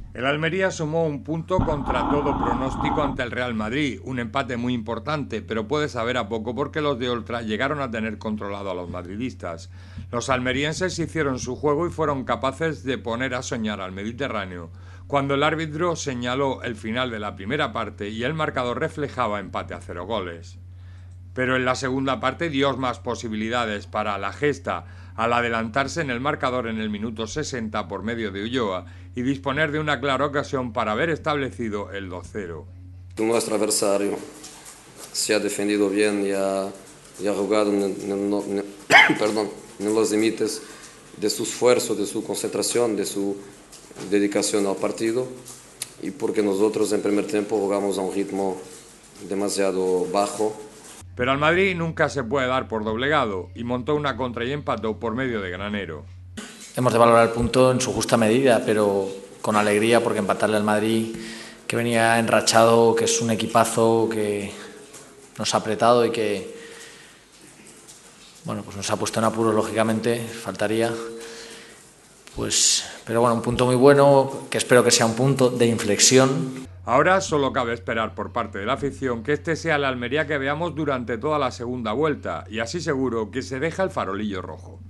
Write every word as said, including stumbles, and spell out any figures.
El Almería sumó un punto contra todo pronóstico ante el Real Madrid, un empate muy importante, pero puede saber a poco porque los de Oltra llegaron a tener controlado a los madridistas. Los almerienses hicieron su juego y fueron capaces de poner a soñar al Mediterráneo, cuando el árbitro señaló el final de la primera parte y el marcador reflejaba empate a cero goles. Pero en la segunda parte dio más posibilidades para la Gesta al adelantarse en el marcador en el minuto sesenta por medio de Ulloa y disponer de una clara ocasión para haber establecido el dos cero. Nuestro adversario se ha defendido bien y ha, y ha jugado en, en, en, perdón, en los límites de su esfuerzo, de su concentración, de su dedicación al partido, y porque nosotros en primer tiempo jugamos a un ritmo demasiado bajo. Pero al Madrid nunca se puede dar por doblegado y montó una contra y empató por medio de Granero. Hemos de valorar el punto en su justa medida, pero con alegría, porque empatarle al Madrid, que venía enrachado, que es un equipazo, que nos ha apretado y que bueno, pues nos ha puesto en apuros, lógicamente, faltaría. Pues, pero bueno, un punto muy bueno, que espero que sea un punto de inflexión. Ahora solo cabe esperar por parte de la afición que este sea el Almería que veamos durante toda la segunda vuelta, y así seguro que se deja el farolillo rojo.